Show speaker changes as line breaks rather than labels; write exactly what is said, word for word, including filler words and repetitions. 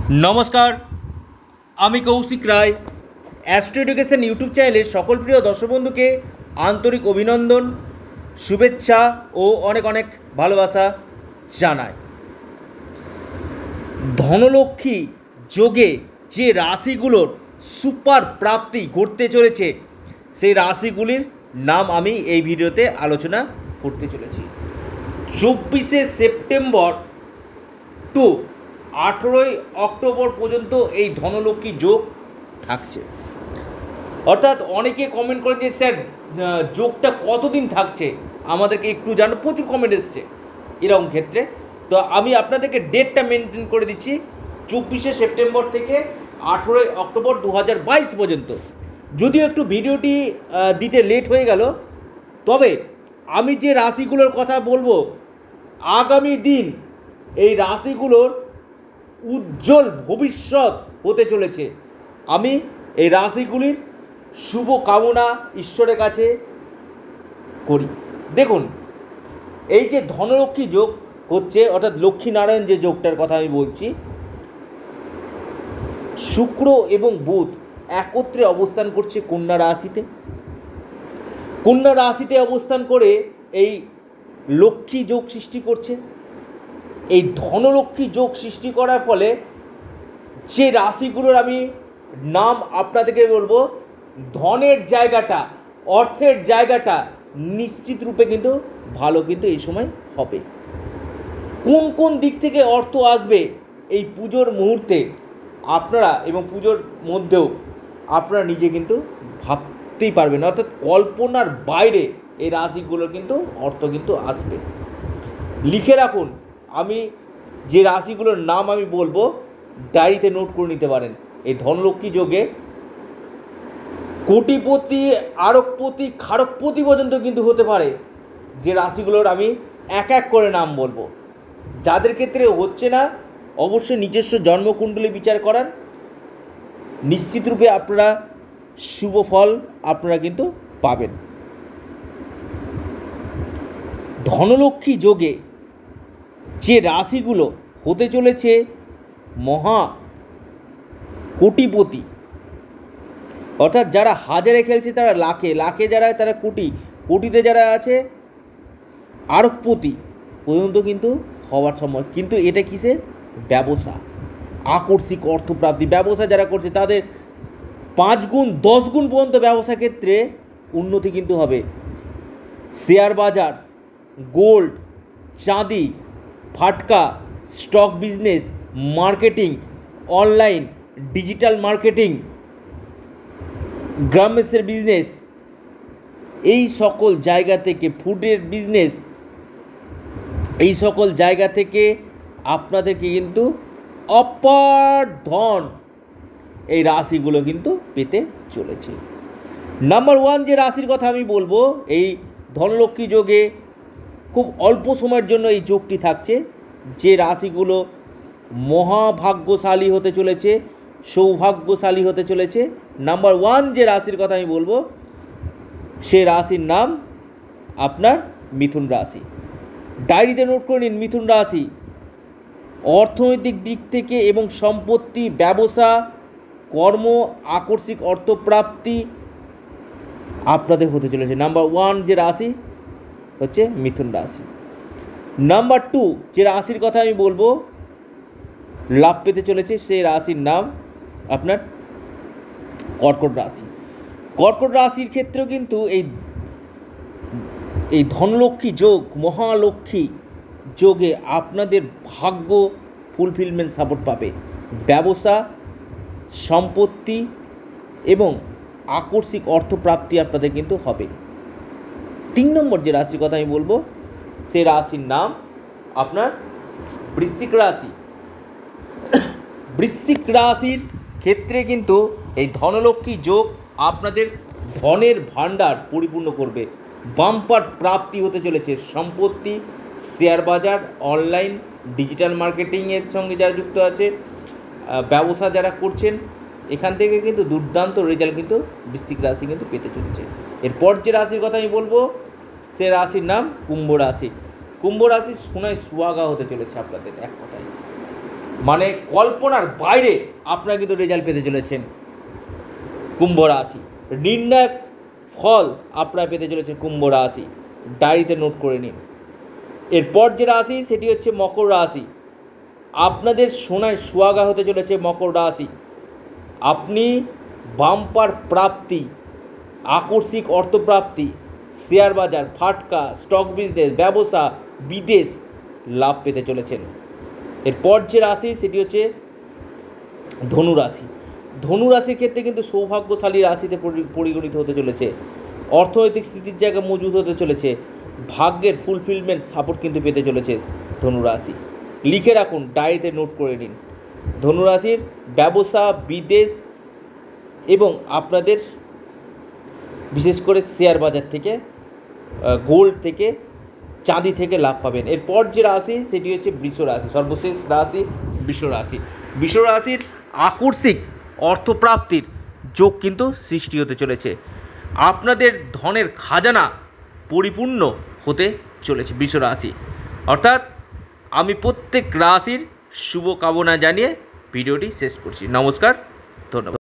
नमस्कार आमी Kaushik Roy astro education YouTube channel सकल प्रिय दर्शक बंधु के आंतरिक अभिनंदन शुभेच्छा और अनेक अनेक भालोबासा जानाई। धनलक्ष्मी जोगे जे राशिगुलोर सुपार प्राप्ति घटते चलेছে সেই রাশিগুলির नाम आमी এই ভিডিওতে आलोचना करते चलेছি। चौबीसे सेप्टेम्बर टू আঠেরোই অক্টোবর পর্যন্ত এই ধনলক্ষ্মী যোগ থাকছে। অর্থাৎ অনেকে কমেন্ট করেন যে স্যার যোগটা কতদিন থাকছে আমাদেরকে একটু জানো, প্রচুর কমেন্ট এসছে এরকম ক্ষেত্রে। তো আমি আপনাদেরকে ডেটটা মেনটেন করে দিচ্ছি চব্বিশে সেপ্টেম্বর থেকে আঠেরোই অক্টোবর দু হাজার বাইশ পর্যন্ত। যদিও একটু ভিডিওটি দিতে লেট হয়ে গেল, তবে আমি যে রাশিগুলোর কথা বলবো আগামী দিন এই রাশিগুলোর উজ্জ্বল ভবিষ্যৎ হতে চলেছে। আমি এই রাশিগুলির শুভ কামনা ঈশ্বরের কাছে করি। দেখুন, এই যে ধনলক্ষ্মী যোগ হচ্ছে, অর্থাৎ লক্ষ্মীনারায়ণ যে যোগটার কথা আমি বলছি, শুক্র এবং বুধ একত্রে অবস্থান করছে কন্যা রাশিতে। কন্যা রাশিতে অবস্থান করে এই লক্ষ্মী যোগ সৃষ্টি করছে। এই ধনলক্ষ্মী যোগ সৃষ্টি করার ফলে যে রাশিগুলোর আমি নাম আপনাদেরকে বলবো, ধনের জায়গাটা, অর্থের জায়গাটা নিশ্চিত রূপে কিন্তু ভালো কিন্তু এই সময় হবে। কোন কোন দিক থেকে অর্থ আসবে এই পুজোর মুহূর্তে আপনারা এবং পুজোর মধ্যেও আপনারা নিজে কিন্তু ভাবতেই পারবেন, অর্থাৎ কল্পনার বাইরে এই রাশিগুলোর কিন্তু অর্থ কিন্তু আসবে। লিখে রাখুন, আমি যে রাশিগুলোর নাম আমি বলবো ডায়েরিতে নোট করে নিতে পারেন। এই ধনলক্ষ্মী যোগে কোটিপতি, আরবপতি, খারকপতি পর্যন্ত কিন্তু হতে পারে। যে রাশিগুলোর আমি এক এক করে নাম বলবো, যাদের ক্ষেত্রে হচ্ছে না অবশ্যই নিজস্ব জন্মকুণ্ডলী বিচার করান, নিশ্চিতরূপে আপনারা শুভ ফল আপনারা কিন্তু পাবেন। ধনলক্ষ্মী যোগে যে রাশিগুলো হতে চলেছে মহা কোটিপতি, অর্থাৎ যারা হাজারে খেলছে তারা লাখে, লাখে যারা তারা কোটি, কোটিতে যারা আছে আরবপতি পর্যন্ত কিন্তু হওয়ার সময়। কিন্তু এটা কিসে? ব্যবসা, আকস্মিক অর্থপ্রাপ্তি। ব্যবসা যারা করছে তাদের পাঁচ গুণ দশ গুণ পর্যন্ত ব্যবসা ক্ষেত্রে উন্নতি কিন্তু হবে। শেয়ার বাজার, গোল্ড, চাঁদি, ফাটকা, stock business, marketing, online, digital marketing, গ্রামের বিজনেস, এই সকল জায়গা থেকে, ফুডের বিজনেস, এই সকল জায়গা থেকে আপনাদেরকে কিন্তু অপার ধন এই রাশিগুলো কিন্তু পেতে চলেছে। নাম্বার ওয়ান যে রাশির কথা আমি বলবো, এই ধনলক্ষ্মী যোগে খুব অল্প সময়ের জন্য এই যোগটি থাকছে, যে রাশিগুলো মহাভাগ্যশালী হতে চলেছে, সৌভাগ্যশালী হতে চলেছে। নাম্বার ওয়ান যে রাশির কথা আমি বলবো সে রাশির নাম আপনার মিথুন রাশি। ডায়েরিতে নোট করে নিন, মিথুন রাশি অর্থনৈতিক দিক থেকে এবং সম্পত্তি, ব্যবসা, কর্ম, আকস্মিক অর্থপ্রাপ্তি আপনাদের হতে চলেছে। নাম্বার ওয়ান যে রাশি হচ্ছে মিথুন রাশি। নাম্বার টু যে রাশির কথা আমি বলবো লাভ পেতে চলেছে সেই রাশির নাম আপনার কর্কট রাশি। কর্কট রাশির ক্ষেত্রেও কিন্তু এই এই ধনলক্ষ্মী যোগ, মহালক্ষ্মী যোগে আপনাদের ভাগ্য ফুলফিলমেন্ট সাপোর্ট পাবে। ব্যবসা, সম্পত্তি এবং আকস্মিক অর্থপ্রাপ্তি আপনাদের কিন্তু হবে। তিন নম্বর যে রাশির কথা আমি বলবো সে রাশির নাম আপনার বৃশ্চিক রাশি। বৃশ্চিক রাশির ক্ষেত্রে কিন্তু এই ধনলক্ষ্মী যোগ আপনাদের ধনের ভাণ্ডার পরিপূর্ণ করবে। বাম্পার প্রাপ্তি হতে চলেছে। সম্পত্তি, শেয়ার বাজার, অনলাইন, ডিজিটাল মার্কেটিংয়ের সঙ্গে যারা যুক্ত আছে, ব্যবসা যারা করছেন, এখান থেকে কিন্তু দুর্দান্ত রেজাল্ট কিন্তু বৃশ্চিক রাশি কিন্তু পেতে চলেছে। এরপর যে রাশির কথা আমি বলবো সে রাশির নাম কুম্ভ রাশি। কুম্ভ রাশি সোনায় সুহাগা হতে চলেছে আপনাদের, এক কথায় মানে কল্পনার বাইরে আপনারা কিন্তু রেজাল্ট পেতে চলেছেন। কুম্ভ রাশি নির্ণায়ক ফল আপনারা পেতে চলেছেন। কুম্ভ রাশি ডায়েরিতে নোট করে নিন। এরপর যে রাশি সেটি হচ্ছে মকর রাশি। আপনাদের সোনায় সোহাগা হতে চলেছে মকর রাশি। আপনি বাম্পার প্রাপ্তি, আকস্মিক অর্থপ্রাপ্তি, শেয়ার বাজার, ফাটকা, স্টক বিজনেস, ব্যবসা, বিদেশ লাভ পেতে চলেছেন। এরপর যে রাশি সেটি হচ্ছে ধনু রাশি। ধনু রাশির ক্ষেত্রে কিন্তু সৌভাগ্যশালী রাশিতে পরিগণিত হতে চলেছে। অর্থনৈতিক স্থিতির জায়গা মজুত হতে চলেছে। ভাগ্যের ফুলফিলমেন্ট সাপোর্ট কিন্তু পেতে চলেছে ধনু রাশি। লিখে রাখুন, ডায়েরিতে নোট করে নিন। ধনু রাশির ব্যবসা, বিদেশ এবং আপনাদের বিশেষ করে শেয়ার বাজার থেকে, গোল্ড থেকে, চাঁদি থেকে লাভ পাবেন। এরপর যে রাশি সেটি হচ্ছে বৃষ রাশি। সর্বশেষ রাশি বৃষ রাশি। বৃষ রাশির আকস্মিক অর্থপ্রাপ্তির যোগ কিন্তু সৃষ্টি হতে চলেছে। আপনাদের ধনের খাজানা পরিপূর্ণ হতে চলেছে বৃষ রাশি। অর্থাৎ আমি প্রত্যেক রাশির শুভকামনা জানিয়ে ভিডিওটি শেষ করছি। নমস্কার, ধন্যবাদ।